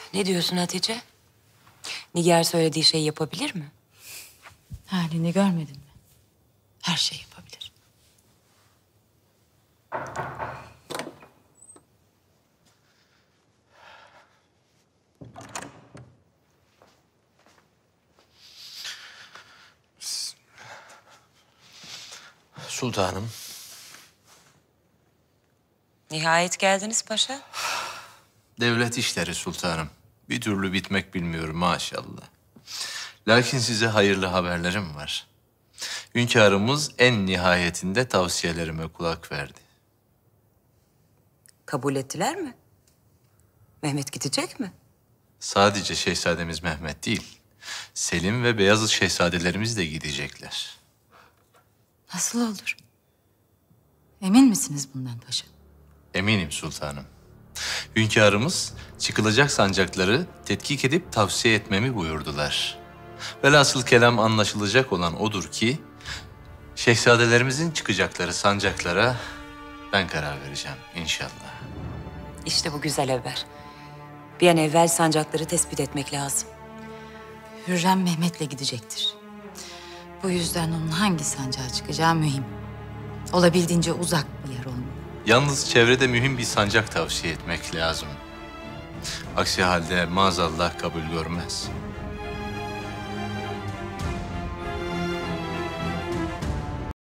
Ne diyorsun Hatice? Nigar söylediği şeyi yapabilir mi? Halini görmedin mi? Her şey yapabilir. Sultanım. Nihayet geldiniz paşa. Devlet işleri sultanım. Bir türlü bitmek bilmiyor maşallah. Lakin size hayırlı haberlerim var. Hünkârımız en nihayetinde tavsiyelerime kulak verdi. Kabul ettiler mi? Mehmet gidecek mi? Sadece şehzademiz Mehmet değil, Selim ve Beyazıt şehzadelerimiz de gidecekler. Nasıl olur? Emin misiniz bundan paşa? Eminim sultanım. Hünkârımız çıkılacak sancakları tetkik edip tavsiye etmemi buyurdular. Velhasıl kelam anlaşılacak olan odur ki, şehzadelerimizin çıkacakları sancaklara ben karar vereceğim inşallah. İşte bu güzel haber. Bir an evvel sancakları tespit etmek lazım. Hürrem Mehmet'le gidecektir. Bu yüzden onun hangi sancağa çıkacağı mühim. Olabildiğince uzak bir yer olmalı. Yalnız çevrede mühim bir sancak tavsiye etmek lazım. Aksi halde maazallah kabul görmez.